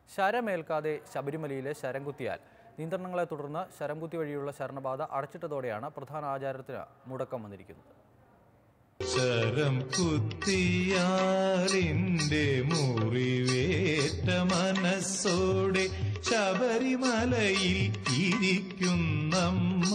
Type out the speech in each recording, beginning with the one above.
ശരമേൽക്കാതെ ശബരിമലയിലെ ശരം കുത്തിയാൽ നിയന്ത്രണങ്ങളെ തുടർന്ന് ശരം കുത്തി വഴിയുള്ള ശരണപാത അടച്ചിട്ടതോടെയാണ് പ്രധാന ആചാരത്തിന് മുടക്കം വന്നിരിക്കുന്നത്. ശരം കുത്തിയാലിന്റെ മുറിവേറ്റ മനസ്സോടെ ശബരിമലയിൽ ഇരിക്കുന്നമ്മ.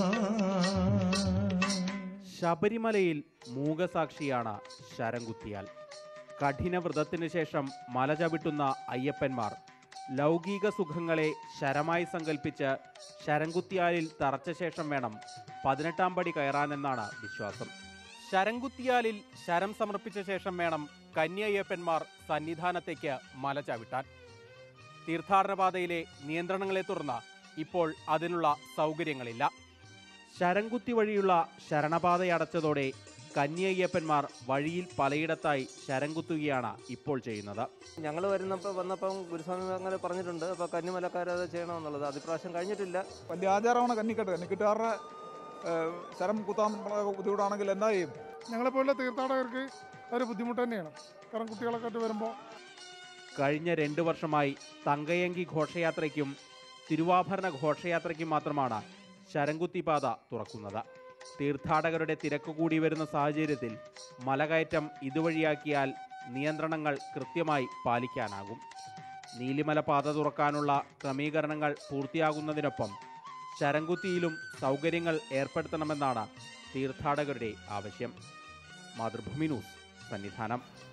ശബരിമലയിൽ മൂകസാക്ഷിയാണ് ശരം കുത്തിയാൽ. കഠിന വ്രതത്തിനു ശേഷം മല ചവിട്ടുന്ന അയ്യപ്പന്മാർ ലൗകിക സുഖങ്ങളെ ശരമായി സങ്കല്പിച്ച് ശരം കുത്തിയാലിൽ തറച്ച ശേഷം വേണം 18-ാം പടി കയറാനെന്നാണ് വിശ്വാസം. ശരം കുത്തിയാലിൽ ശരം സമർപ്പിച്ച ശേഷം വേണം കന്യയ്യപ്പന്മാർ സന്നിധാനത്തേക്ക് മല ചവിട്ടാൻ. തീർത്ഥാടനപാതയിലെ നിയന്ത്രണങ്ങളെ തുടർന്ന് ഇപ്പോൾ അതിനുള്ള സൗകര്യങ്ങളില്ല. ശരം കുത്തി വഴിയുള്ള ശരണപാതയടച്ചതോടെ കന്യയ്യപ്പന്മാർ വഴിയിൽ പലയിടത്തായി ശരം കുത്തുകയാണ് ഇപ്പോൾ ചെയ്യുന്നത്. ഞങ്ങൾ വന്നപ്പം ഗുരുസ്വാമി അങ്ങനെ പറഞ്ഞിട്ടുണ്ട്. അപ്പോൾ കന്നിമലക്കാരത് ചെയ്യണമെന്നുള്ളത് അതിപ്രാവശ്യം കഴിഞ്ഞിട്ടില്ല. വലിയ ആചാരമാണ് കന്നിക്കെട്ടുകാരുടെ ശരം കുത്താൻ ബുദ്ധിമുട്ടാണെങ്കിൽ എന്താ ചെയ്യും? ഞങ്ങളെപ്പോലുള്ള തീർത്ഥാടകർക്ക് ഒരു ബുദ്ധിമുട്ട് തന്നെയാണ്. കാരണം കുട്ടികളൊക്കെ ആയിട്ട് വരുമ്പോൾ കഴിഞ്ഞ 2 വർഷമായി തങ്കയങ്കി ഘോഷയാത്രയ്ക്കും തിരുവാഭരണ ഘോഷയാത്രയ്ക്കും മാത്രമാണ് ശരംകുത്തി പാത തുറക്കുന്നത്. തീർത്ഥാടകരുടെ തിരക്ക് കൂടി വരുന്ന സാഹചര്യത്തിൽ മലകയറ്റം ഇതുവഴിയാക്കിയാൽ നിയന്ത്രണങ്ങൾ കൃത്യമായി പാലിക്കാനാകും. നീലിമല പാത തുറക്കാനുള്ള ക്രമീകരണങ്ങൾ പൂർത്തിയാകുന്നതിനൊപ്പം ശരംകുത്തിയിലും സൗകര്യങ്ങൾ ഏർപ്പെടുത്തണമെന്നാണ് തീർത്ഥാടകരുടെ ആവശ്യം. മാതൃഭൂമി ന്യൂസ്, സന്നിധാനം.